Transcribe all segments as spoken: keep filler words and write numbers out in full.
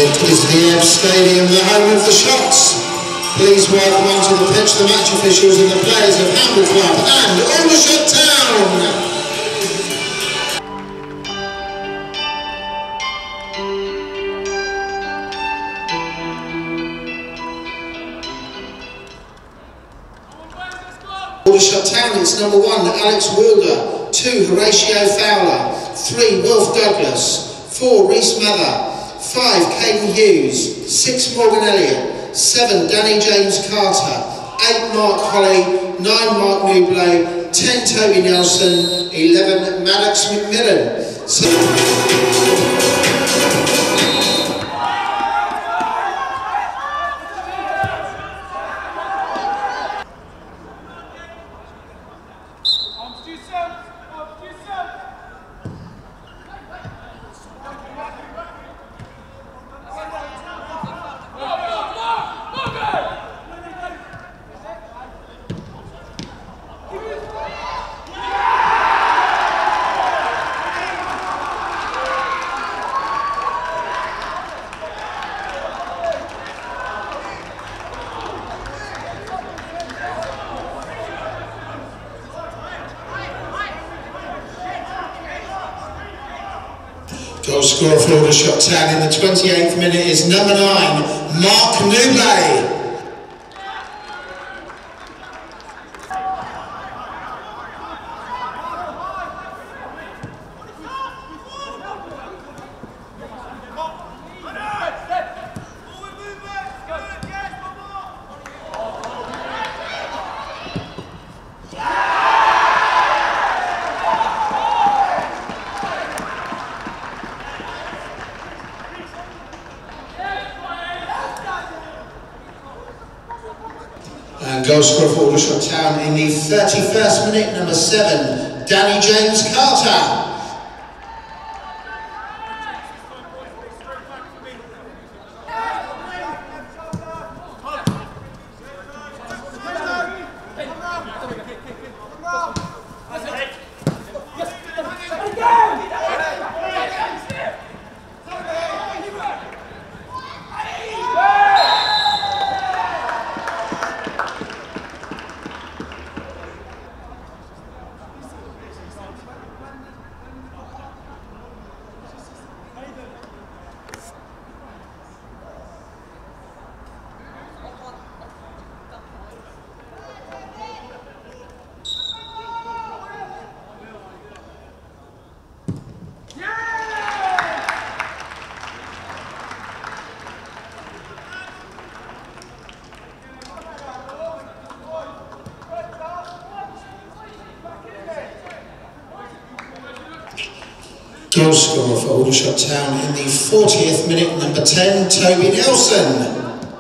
It is the Ebb Stadium, the home of the shots. Please welcome onto the pitch the match officials and the players of Hamble Club and Aldershot Town. Aldershot Town, it's number one, Alex Wilder, two, Horatio Fowler, three, Wilf Douglas, four, Reese Mather, five, Caden Hughes, six, Morgan Elliott, seven, Danny James Carter, eight, Mark Holly, nine, Mark Newblay, ten, Toby Nelson, eleven, Maddox McMillan. So goal scorer for Aldershot Town in the twenty-eighth minute is number nine, Mark Newblay. And goal scorer for Aldershot Town in the thirty-first minute, number seven, Danny James Carter. Goal scorer for Aldershot Town in the fortieth minute, number ten, Toby Nelson.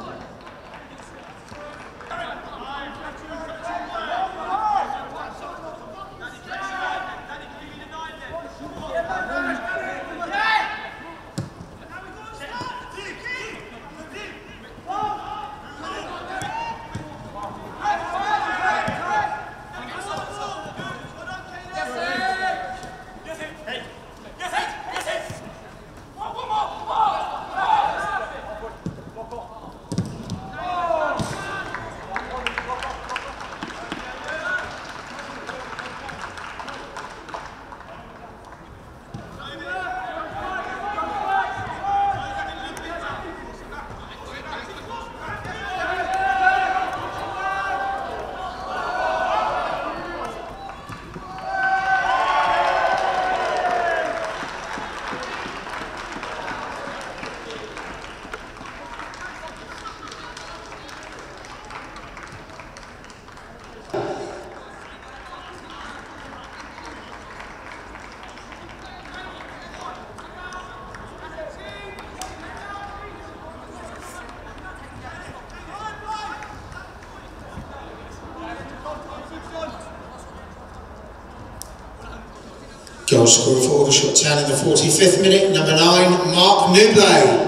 Goal scorer for Aldershot Town in the forty-fifth minute, number nine, Mark Newblay.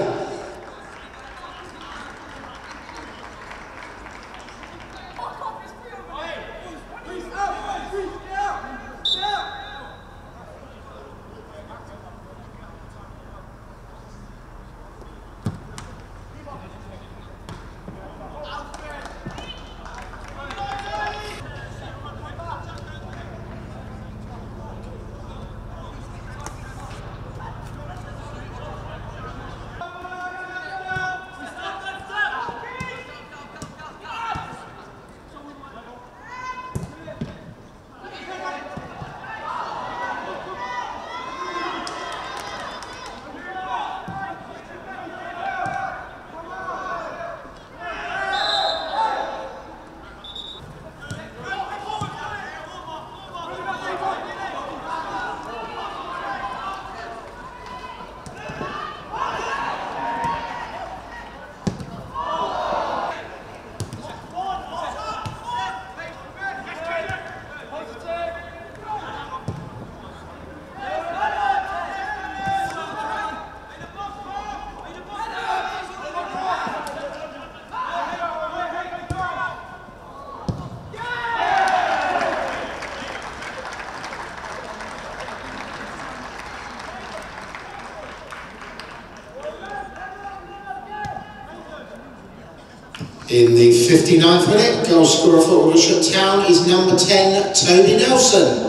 In the fifty-ninth minute, goal scorer for Aldershot Town is number ten, Toby Nelson.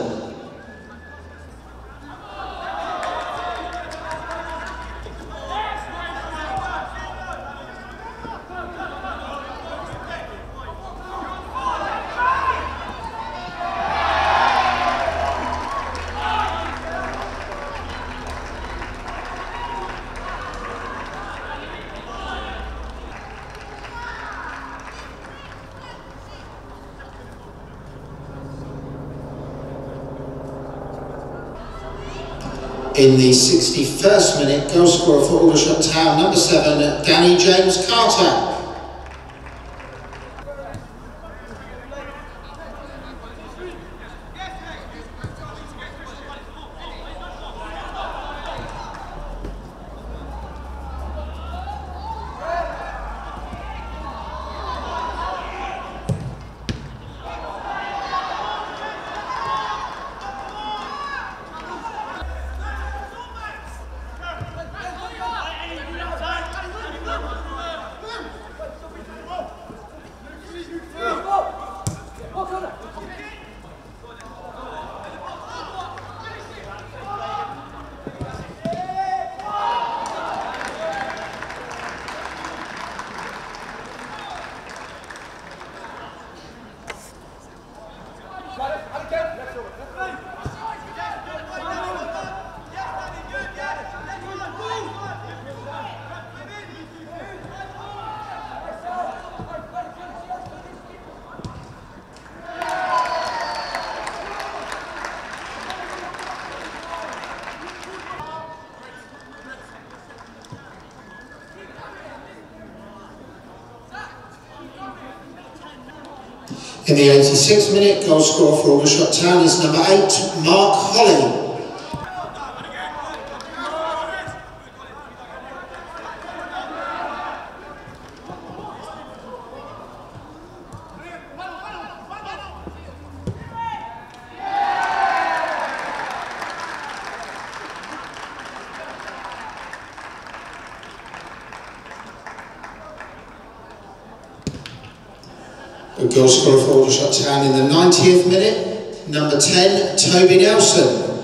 In the sixty-first minute, goal scorer for Aldershot Town, number seven, Danny James Carter. In the eighty-sixth minute, goal scorer for Aldershot Town is number eight, Mark Holly. The goal scorer for Aldershot Town in the ninetieth minute, number ten, Toby Nelson.